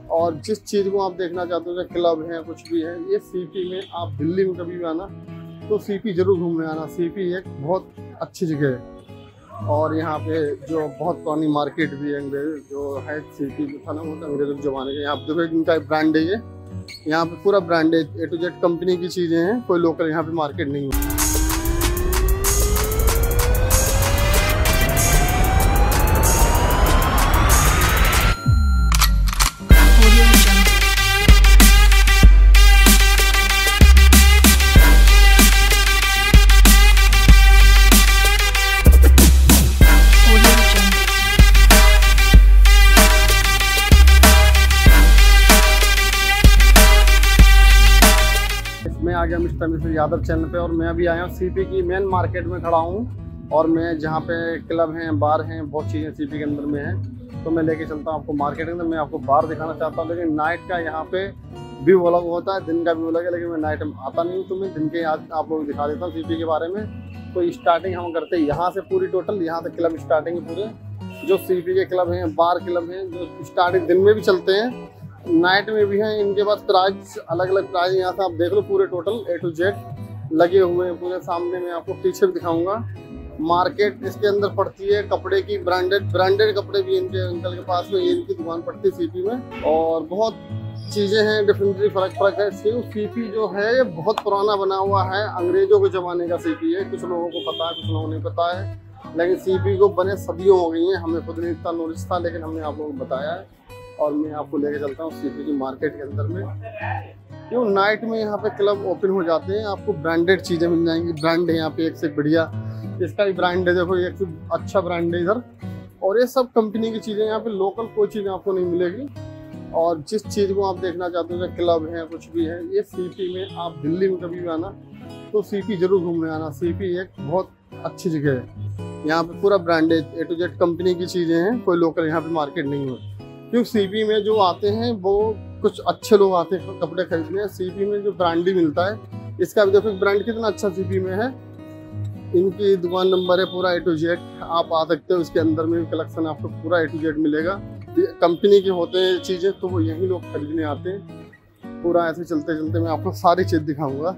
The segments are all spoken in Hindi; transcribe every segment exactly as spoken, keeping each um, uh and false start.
और जिस चीज़ को आप देखना चाहते हो, क्लब है कुछ भी है, ये सीपी में आप दिल्ली में कभी भी आना तो सीपी जरूर घूमने आना। सीपी एक बहुत अच्छी जगह है और यहाँ पे जो बहुत पुरानी मार्केट भी है अंग्रेज जो है, सीपी जो था ना वो अंग्रेजों के ज़माने के। यहाँ पे देखो इनका ब्रांड है, ये यहाँ पे पूरा ब्रांड है, ए टू जेड कंपनी की चीज़ें हैं, कोई लोकल यहाँ पे मार्केट नहीं है। मैं आ गया मिस्टर मिस्टर यादव चैनल पे और मैं अभी आया हूँ सीपी की मेन मार्केट में खड़ा हूँ और मैं जहाँ पे क्लब हैं, बार हैं, बहुत चीज़ें सीपी के अंदर में हैं, तो मैं लेके चलता हूँ आपको मार्केट के अंदर। मैं आपको बार दिखाना चाहता हूँ, लेकिन नाइट का यहाँ पे व्यू अलग होता है, दिन का व्यू अलग है, लेकिन मैं नाइट में आता नहीं हूँ, तो मैं दिन के आज आप लोग दिखा देता हूँ सीपी के बारे में। तो स्टार्टिंग हम करते हैं यहाँ से, पूरी टोटल यहाँ से क्लब स्टार्टिंग है पूरे जो सीपी के क्लब हैं, बार क्लब हैं, जो स्टार्टिंग दिन में भी चलते हैं, नाइट में भी हैं। इनके पास प्राइस अलग अलग प्राइस यहाँ से आप देख लो, पूरे टोटल ए टू जेड लगे हुए हैं पूरे। सामने मैं आपको पीछे भी दिखाऊंगा। मार्केट इसके अंदर पड़ती है कपड़े की, ब्रांडेड ब्रांडेड कपड़े भी इनके अंकल के पास में, ये इनकी दुकान पड़ती है सीपी में। और बहुत चीज़ें हैं, डिफरेंटली फर्क फर्क है। सीपी जो है ये बहुत पुराना बना हुआ है, अंग्रेजों के ज़माने का सीपी है। कुछ लोगों को पता है, कुछ लोगों को नहीं पता है, लेकिन सीपी को बने सदियों हो गई हैं। हमें खुद नहीं इतना नॉलेज था, लेकिन हमने आप लोगों को बताया है और मैं आपको लेके चलता हूँ सीपी की मार्केट के अंदर में। क्यों नाइट में यहाँ पे क्लब ओपन हो जाते हैं, आपको ब्रांडेड चीज़ें मिल जाएंगी। ब्रांड है यहाँ पे एक से बढ़िया, इसका भी ब्रांड है, देखो एक से अच्छा ब्रांड है इधर। और ये सब कंपनी की चीज़ें, यहाँ पे लोकल कोई चीज़ आपको नहीं मिलेगी। और जिस चीज़ को आप देखना चाहते हो, क्लब है कुछ भी है, ये सीपी में आप दिल्ली में कभी भी आना तो सीपी जरूर घूमने आना। सीपी एक बहुत अच्छी जगह है, यहाँ पे पूरा ब्रांड है, ए टू जेड कंपनी की चीज़ें हैं, कोई लोकल यहाँ पे मार्केट नहीं है। क्योंकि सीपी में जो आते हैं वो कुछ अच्छे लोग आते हैं कपड़े खरीदने। सीपी में जो ब्रांड ही मिलता है, इसका भी देखो ब्रांड कितना अच्छा सीपी में है। इनकी दुकान नंबर है पूरा ए टू जेड, आप आ सकते हो। इसके अंदर में भी कलेक्शन आपको पूरा ए टू जेड मिलेगा। कंपनी के होते हैं चीज़ें, तो वो यही लोग खरीदने आते हैं। पूरा ऐसे चलते चलते मैं आपको सारी चीज़ दिखाऊंगा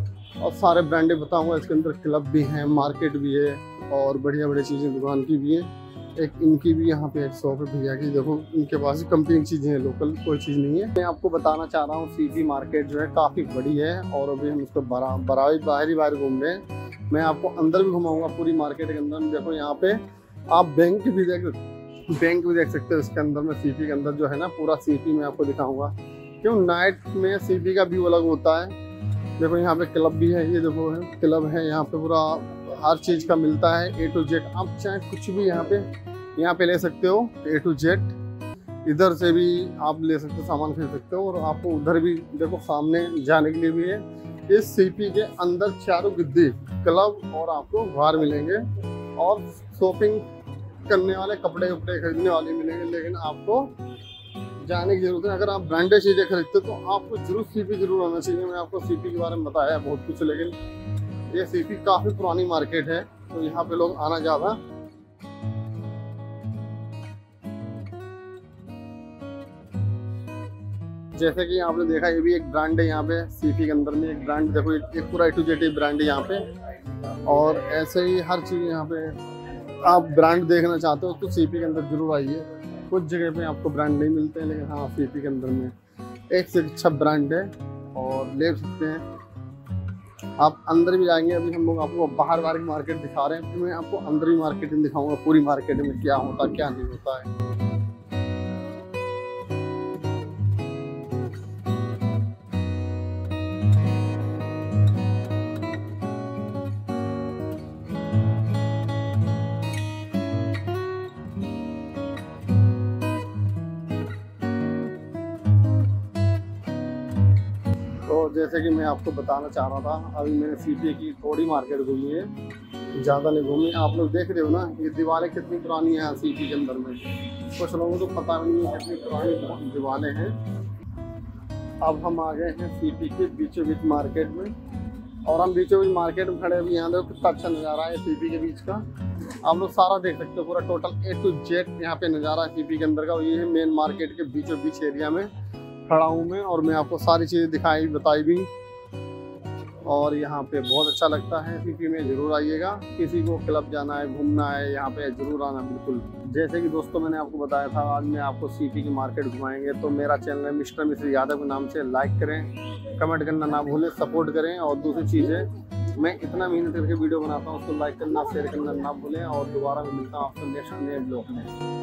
और सारे ब्रांडें बताऊंगा। इसके अंदर क्लब भी हैं, मार्केट भी है और बढ़िया बढ़िया चीज़ें दुकान की भी हैं। एक इनकी भी यहाँ पे एक शॉप है भैया की, देखो इनके पास कंपनी की चीज़ें हैं, लोकल कोई चीज़ नहीं है। मैं आपको बताना चाह रहा हूँ सीपी मार्केट जो है काफ़ी बड़ी है और अभी हम उसको बरा बाहर बाहर ही बाहर घूम रहे हैं। मैं आपको अंदर भी घुमाऊंगा पूरी मार्केट के अंदर। देखो यहाँ पे आप बैंक भी देख बैंक भी देख सकते हो इसके अंदर में। सीपी के अंदर जो है ना पूरा सीपी में आपको दिखाऊंगा। क्यों नाइट में सीपी का व्यू अलग होता है। देखो यहाँ पे क्लब भी है, ये देखो है क्लब है, यहाँ पे पूरा हर चीज़ का मिलता है ए टू जेड। आप चाहे कुछ भी यहाँ पे यहाँ पे ले सकते हो ए टू जेड। इधर से भी आप ले सकते हो, सामान खरीद सकते हो। और आपको उधर भी देखो सामने जाने के लिए भी है। इस सीपी के अंदर चारों गिद्दी क्लब और आपको बाहर मिलेंगे और शॉपिंग करने वाले, कपड़े कपड़े खरीदने वाले मिलेंगे। लेकिन आपको जाने की जरूरत है। अगर आप ब्रांडेड चीज़ें खरीदते हो तो आपको जरूर सीपी जरूर आना चाहिए। मैं आपको सीपी के बारे में बताया बहुत कुछ, लेकिन ये सीपी काफ़ी पुरानी मार्केट है, तो यहाँ पे लोग आना ज़्यादा। जैसे कि आपने देखा ये भी एक ब्रांड है यहाँ पे सीपी के अंदर में। एक ब्रांड देखो, एक पूरा ए टू जेड ब्रांड है यहाँ पे। और ऐसे ही हर चीज़ यहाँ पे आप ब्रांड देखना चाहते हो तो सीपी के अंदर जरूर आइए। कुछ जगह पे आपको ब्रांड नहीं मिलते हैं, लेकिन हाँ सीपी के अंदर में एक से अच्छा ब्रांड है और ले सकते हैं। आप अंदर भी जाएंगे। अभी हम लोग आपको बाहर बाहर की मार्केट दिखा रहे हैं, तो मैं आपको अंदर भी मार्केट में दिखाऊंगा, पूरी मार्केट में क्या होता क्या नहीं होता है। तो जैसे कि मैं आपको बताना चाह रहा था, अभी मैंने सीपी की थोड़ी मार्केट घूमी है, ज़्यादा नहीं घूमी। आप लोग देख रहे हो ना ये दीवारें कितनी पुरानी हैं सीपी के अंदर में। कुछ लोगों को पता नहीं है कितनी पुरानी दीवारें हैं। अब हम आ गए हैं सीपी के बीचों बीच मार्केट में और हम बीचों बीच मार्केट में खड़े। अभी यहाँ देखो कितना अच्छा नज़ारा है सीपी के बीच का। आप लोग सारा देख सकते हो, पूरा टोटल ए टू जेड यहाँ पे नज़ारा सीपी के अंदर का। ये है मेन मार्केट के बीचों बीच एरिया में खड़ा हूँ मैं, और मैं आपको सारी चीज़ें दिखाई बताई भी। और यहाँ पे बहुत अच्छा लगता है सीपी में, ज़रूर आइएगा। किसी को क्लब जाना है, घूमना है, यहाँ पे ज़रूर आना बिल्कुल। जैसे कि दोस्तों मैंने आपको बताया था, आज मैं आपको सीपी की मार्केट घुमाएंगे। तो मेरा चैनल है मिस्टर मिश्र यादव के नाम से, लाइक करें, कमेंट करना ना भूलें, सपोर्ट करें। और दूसरी चीज़ें, मैं इतना मेहनत करके वीडियो बनाता हूँ, उसको लाइक करना, शेयर करना ना भूलें। और दोबारा मैं मिलता हूँ आपको नेक्स्ट नए ब्लॉग में।